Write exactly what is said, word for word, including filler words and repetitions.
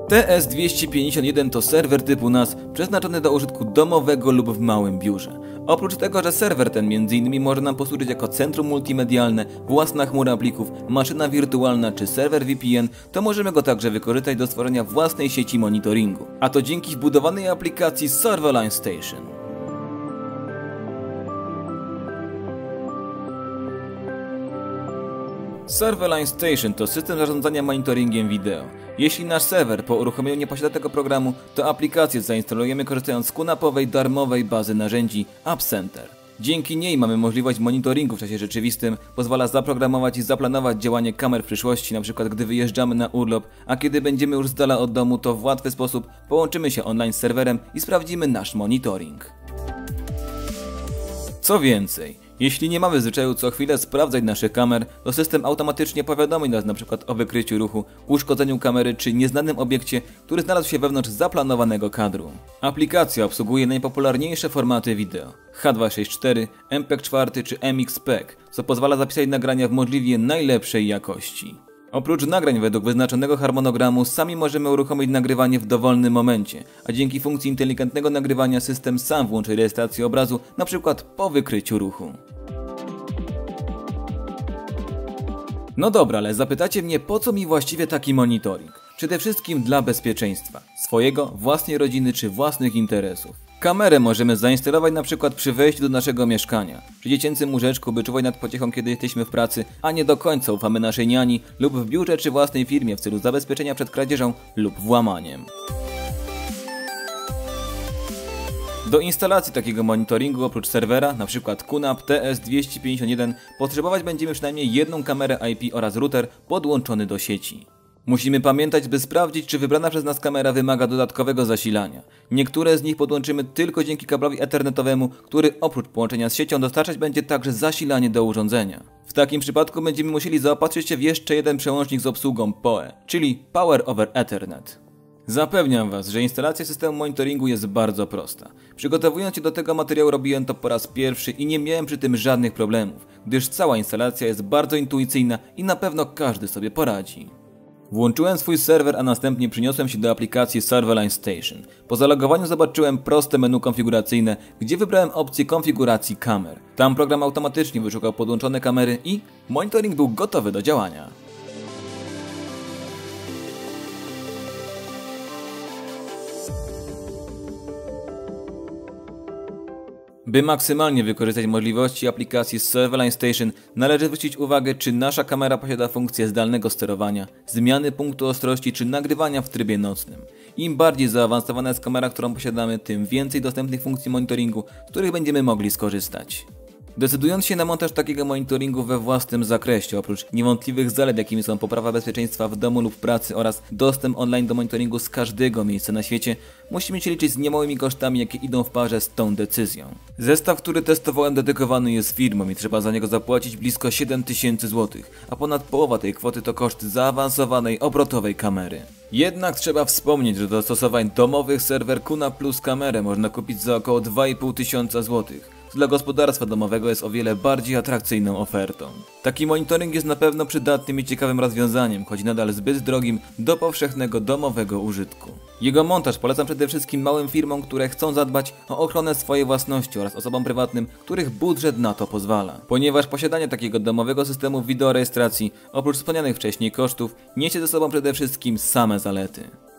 T S dwieście pięćdziesiąt jeden to serwer typu N A S przeznaczony do użytku domowego lub w małym biurze. Oprócz tego, że serwer ten między innymi może nam posłużyć jako centrum multimedialne, własna chmura plików, maszyna wirtualna czy serwer V P N, to możemy go także wykorzystać do stworzenia własnej sieci monitoringu. A to dzięki wbudowanej aplikacji Serverline Station. Serverline Station to system zarządzania monitoringiem wideo. Jeśli nasz serwer po uruchomieniu nie posiada tego programu, to aplikację zainstalujemy korzystając z kunapowej darmowej bazy narzędzi App Center. Dzięki niej mamy możliwość monitoringu w czasie rzeczywistym, pozwala zaprogramować i zaplanować działanie kamer w przyszłości, np. gdy wyjeżdżamy na urlop, a kiedy będziemy już z dala od domu, to w łatwy sposób połączymy się online z serwerem i sprawdzimy nasz monitoring. Co więcej, jeśli nie mamy zwyczaju co chwilę sprawdzać naszych kamer, to system automatycznie powiadomi nas np. o wykryciu ruchu, uszkodzeniu kamery czy nieznanym obiekcie, który znalazł się wewnątrz zaplanowanego kadru. Aplikacja obsługuje najpopularniejsze formaty wideo H dwieście sześćdziesiąt cztery, M P E G cztery czy M X P E G, co pozwala zapisać nagrania w możliwie najlepszej jakości. Oprócz nagrań według wyznaczonego harmonogramu, sami możemy uruchomić nagrywanie w dowolnym momencie, a dzięki funkcji inteligentnego nagrywania system sam włączy rejestrację obrazu, np. po wykryciu ruchu. No dobra, ale zapytacie mnie, po co mi właściwie taki monitoring? Przede wszystkim dla bezpieczeństwa, swojego, własnej rodziny czy własnych interesów. Kamerę możemy zainstalować np. przy wejściu do naszego mieszkania, przy dziecięcym łóżeczku, by czuwać nad pociechą, kiedy jesteśmy w pracy, a nie do końca ufamy naszej niani, lub w biurze czy własnej firmie w celu zabezpieczenia przed kradzieżą lub włamaniem. Do instalacji takiego monitoringu oprócz serwera, np. QNAP T S dwieście pięćdziesiąt jeden, potrzebować będziemy przynajmniej jedną kamerę I P oraz router podłączony do sieci. Musimy pamiętać, by sprawdzić, czy wybrana przez nas kamera wymaga dodatkowego zasilania. Niektóre z nich podłączymy tylko dzięki kablowi ethernetowemu, który oprócz połączenia z siecią dostarczać będzie także zasilanie do urządzenia. W takim przypadku będziemy musieli zaopatrzyć się w jeszcze jeden przełącznik z obsługą P O E, czyli Power over Ethernet. Zapewniam Was, że instalacja systemu monitoringu jest bardzo prosta. Przygotowując się do tego materiału robiłem to po raz pierwszy i nie miałem przy tym żadnych problemów, gdyż cała instalacja jest bardzo intuicyjna i na pewno każdy sobie poradzi. Włączyłem swój serwer, a następnie przyniosłem się do aplikacji Serverline Station. Po zalogowaniu zobaczyłem proste menu konfiguracyjne, gdzie wybrałem opcję konfiguracji kamer. Tam program automatycznie wyszukał podłączone kamery i monitoring był gotowy do działania. By maksymalnie wykorzystać możliwości aplikacji Serverline Station, należy zwrócić uwagę, czy nasza kamera posiada funkcję zdalnego sterowania, zmiany punktu ostrości czy nagrywania w trybie nocnym. Im bardziej zaawansowana jest kamera, którą posiadamy, tym więcej dostępnych funkcji monitoringu, z których będziemy mogli skorzystać. Decydując się na montaż takiego monitoringu we własnym zakresie, oprócz niewątpliwych zalet, jakimi są poprawa bezpieczeństwa w domu lub pracy oraz dostęp online do monitoringu z każdego miejsca na świecie, musimy się liczyć z niemałymi kosztami, jakie idą w parze z tą decyzją. Zestaw, który testowałem, dedykowany jest firmom i trzeba za niego zapłacić blisko siedem tysięcy złotych, a ponad połowa tej kwoty to koszt zaawansowanej, obrotowej kamery. Jednak trzeba wspomnieć, że do dostosowań domowych serwer QNAP plus kamerę można kupić za około dwa i pół tysiąca złotych. Co dla gospodarstwa domowego jest o wiele bardziej atrakcyjną ofertą. Taki monitoring jest na pewno przydatnym i ciekawym rozwiązaniem, choć nadal zbyt drogim do powszechnego domowego użytku. Jego montaż polecam przede wszystkim małym firmom, które chcą zadbać o ochronę swojej własności oraz osobom prywatnym, których budżet na to pozwala. Ponieważ posiadanie takiego domowego systemu wideorejestracji, oprócz wspomnianych wcześniej kosztów, niesie ze sobą przede wszystkim same zalety.